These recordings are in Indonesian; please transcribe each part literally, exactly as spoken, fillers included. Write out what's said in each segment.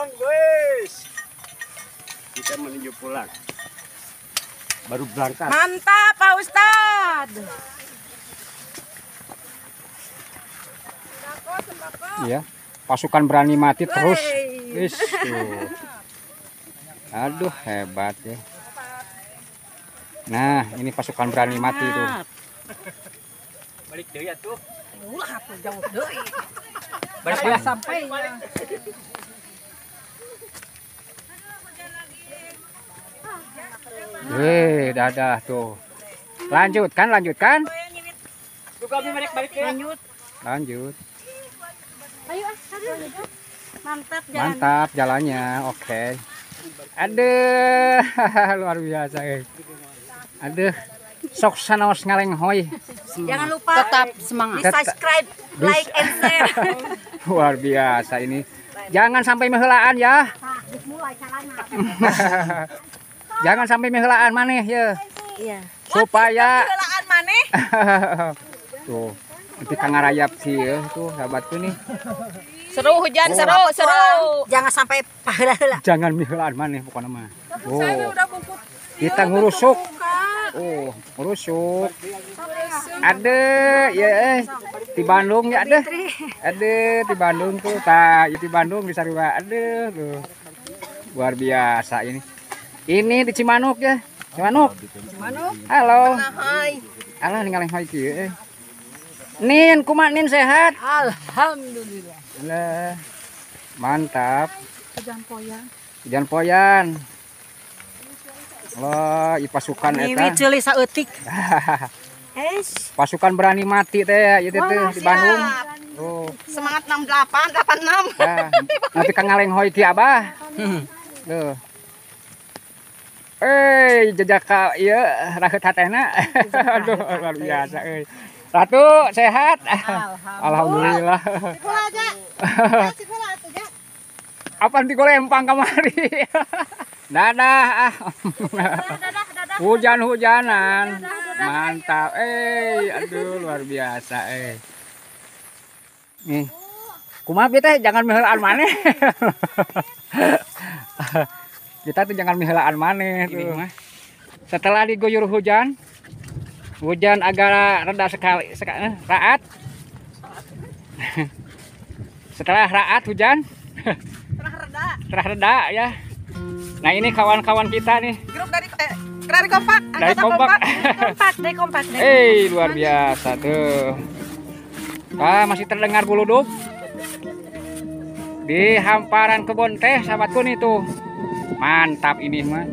pulang, guys. Kita menuju pulang. Baru berangkat. Mantap, Pak Ustadz. Iya, pasukan berani mati terus. Wis, tuh. Aduh, hebat ya. Nah, ini pasukan berani mati tuh. Balik deh ya tuh. Ulah atuh jauh deui. Balik Saya ya. sampai. Wih, dadah tuh. Lanjutkan, lanjutkan. Tuh kami balik balik ya. Lanjut. Lanjut. Ayo, ayo. Mantap jalan. Mantap jalannya. Oke. Aduh, luar biasa, guys. Aduh, sok sanos ngalenghoy. Jangan lupa tetap semangat. Di subscribe, like, and share. Luar biasa ini. Jangan sampai meheulaan ya. Nah, mulai caranya. Jangan sampai meheulaan maneh ya. Iya. Supaya Helaan maneh. tuh, nanti Kang Arayap sih ya, tuh sahabatku nih. Seru hujan, Oh. seru, seru. Jangan sampai paheula-heula. Jangan meheulaan maneh pokoknya mah. Oh. Kita ngurusuk. Oh, ngurusuk. Ada ya eh di Bandung ya ada. Ada di Bandung tuh, tak di Bandung di Sariwa ada tuh. Luar biasa ini. Ini di Cimanuk ya. Cimanuk. Cimanuk. Halo. Hai. Alah ninggalin hai kieu eh. Nin, kumaha Nin sehat? Alhamdulillah. Lah. Mantap. Hujan poyan. Hujan poyan. Loh, i pasukan Ini eta. ceuli saeutik. Es. Pasukan berani mati teh ya itu teh di Bandung. Oh. Semangat enam delapan, delapan enam. Nah, nanti Kang ngalenghoy ti Abah. Tuh. Eh, jejak ka ieu rakeut hatena. Aduh, luar biasa euy. Ratu sehat? Alhamdulillah. Sekolah aja. Sekolah atuh ya. Apaan di golempang kamari? Dadah. Hujan-hujanan. Mantap. Eh, aduh luar biasa eh. Nih. Kumaha bi teh jangan meheulaan maneh. Kita tuh jangan meheulaan maneh tuh. Setelah diguyur hujan, hujan agak reda sekali, sekali raat. Setelah raat hujan, Setelah reda. setelah reda ya. Nah ini kawan-kawan kita nih. Grup dari eh, dari kompak. Dari anggota kompak. Kompak, dari kompak. Dari Eh luar biasa tuh. Ah masih terdengar buludug di hamparan kebun teh sahabatku nih tuh. Mantap ini mah.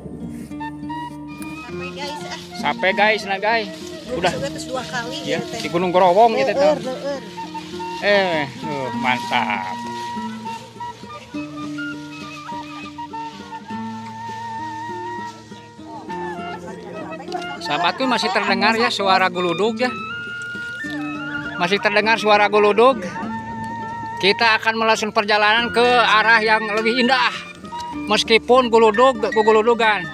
Sampai guys. ah. Sampai guys nah guys. Udah Sudah terus dua kali ya teh. di Gunung Gorowong gitu tuh. Leur, leur. Eh, tuh mantap. Sahabatku masih terdengar ya suara guludug ya. Masih terdengar suara guludug. Kita akan melanjutkan perjalanan ke arah yang lebih indah. Meskipun guludug guguludugan.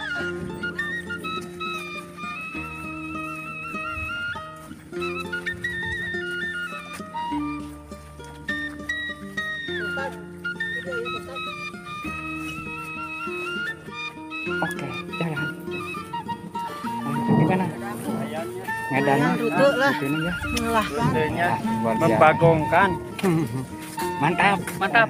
Oke, jalan. Gimana? Medannya, Duduk lah. ini ya. Melelahkan. Rutenya Ah, luar biasa. membagongkan. Mantap, mantap.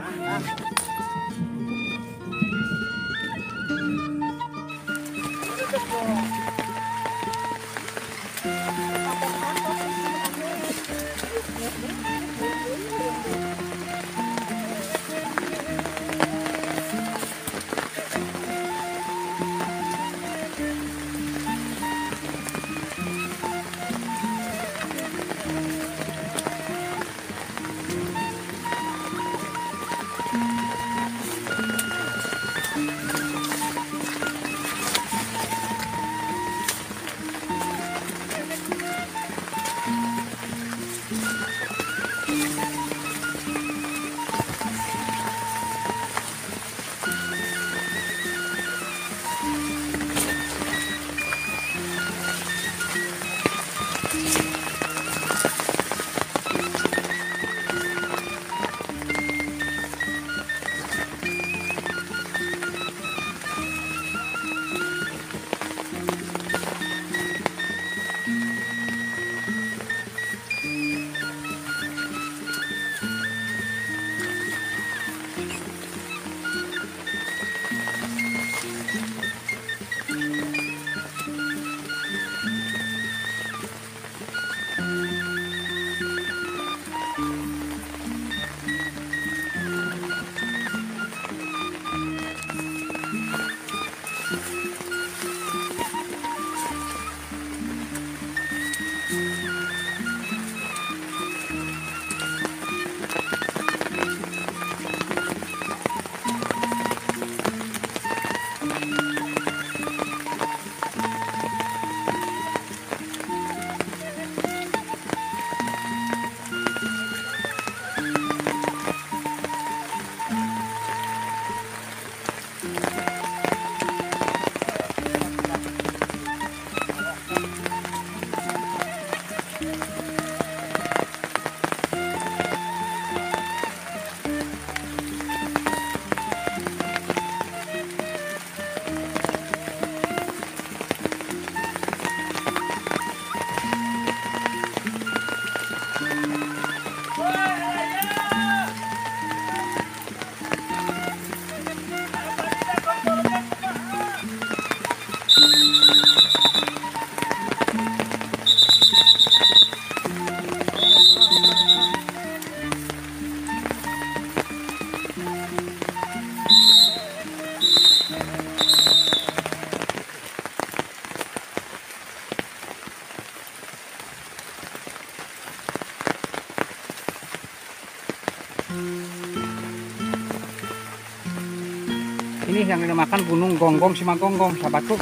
Ini yang dinamakan Gunung Gonggong Simagonggong, sahabatku.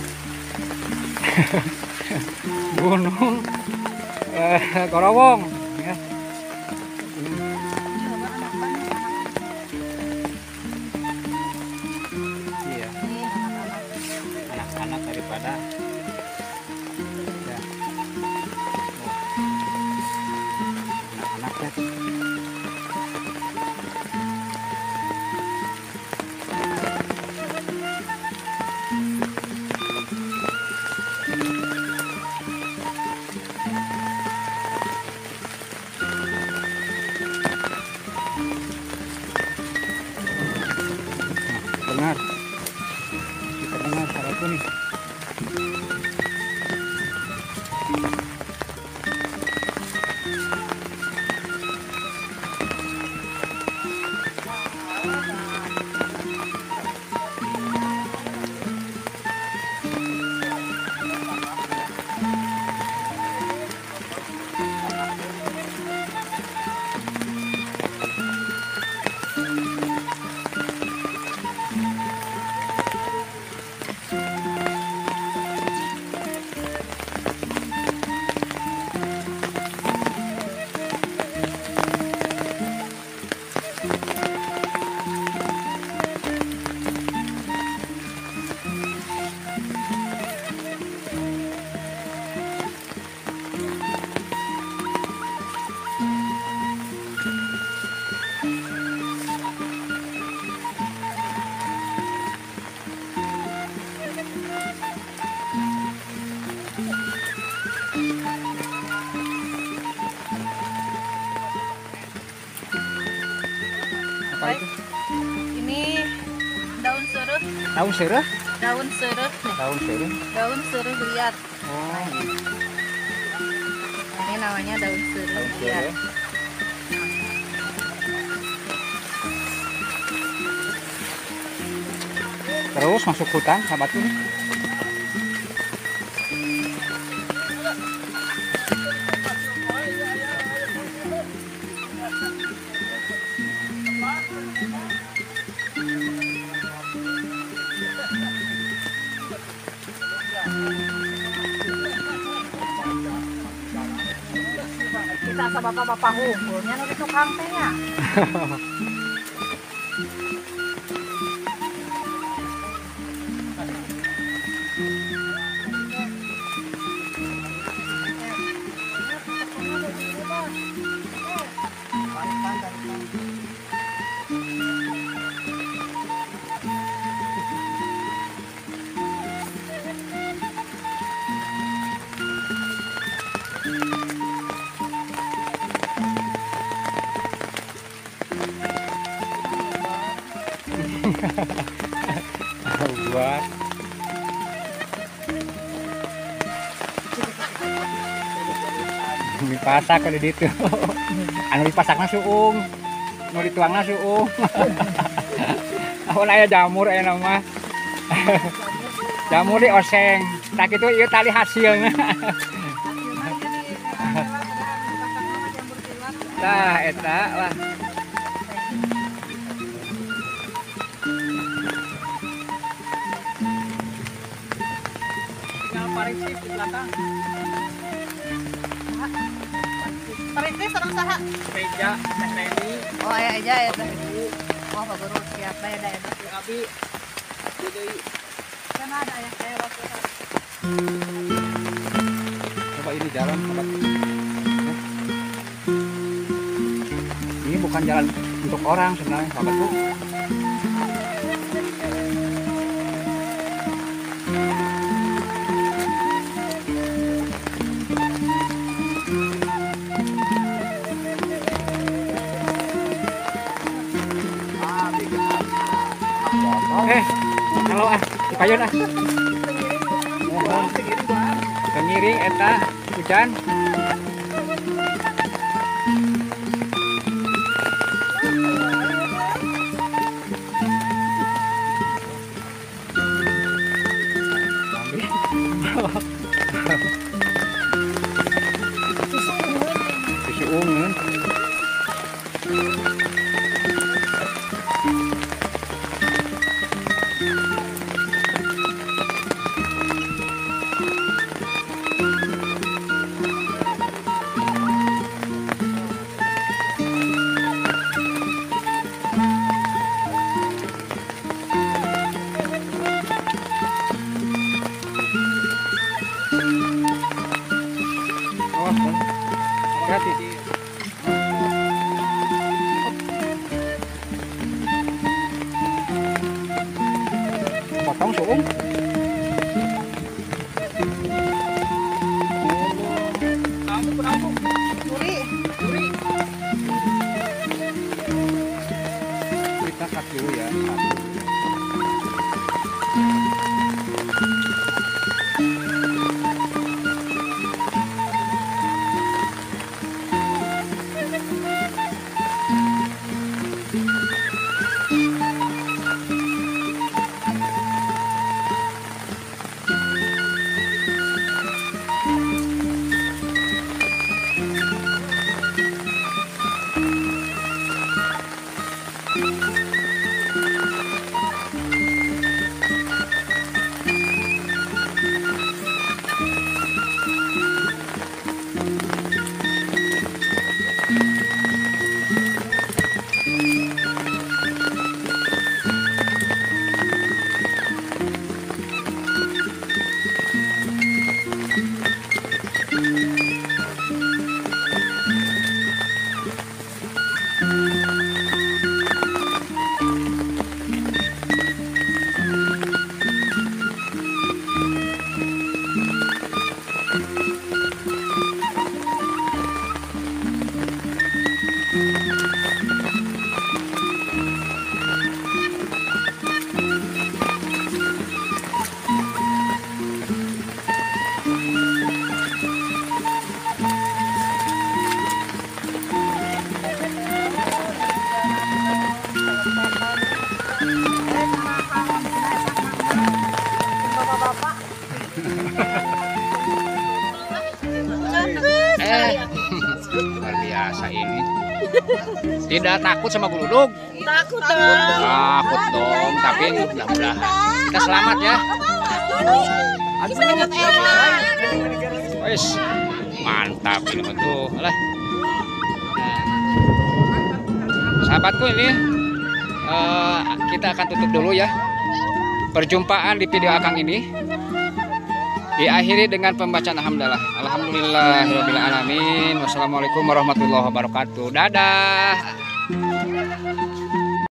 Gunung eh, Gorowong ya. Iya. Anak-anak daripada ya. Anak-anaknya. Dengar, kita dengar suaraku nih. Apa itu? Ini daun seruh, Daun sereh? daun seruh nih, Daun sereh. daun seruh liat. Oh, Ini namanya daun seruh daun liat. sereh. Terus masuk hutan, sahabatku nih. Kita sa bapak-bapak hukumnya nu di tukang teh nya. Buat dipasak kalau di itu. Anu dipasakna suung, nu dituangna suung. Amun aya jamur aya nama. Jamur di oseng. Tak itu ieu tali hasilna. Tah eta lah. Parisip di belakang. Perintis sareng saha? Meja, Teh Reni, Oh aya aja ya teh. Oh bagus siap bae da eta. Abi, Deui. Kan ada ya saya waktu itu. Coba ini jalan, sobat. Ini bukan jalan untuk orang sebenarnya, sahabatku. Eh, kalau ah, dipayun ah. Mohon kengiring eta hujan. Susu ungun. Eh, luar biasa ini. Tidak takut sama geluduk? Takut dong. Takut dong, tapi mudah-mudahan kita selamat ya. Wes, mantap ini tuh. Alah. Nah, sahabatku ini eh, kita akan tutup dulu ya. Perjumpaan di video Akang ini diakhiri dengan pembacaan alhamdulillah. Alhamdulillahirabbil alamin. Wassalamualaikum warahmatullahi wabarakatuh. Dadah.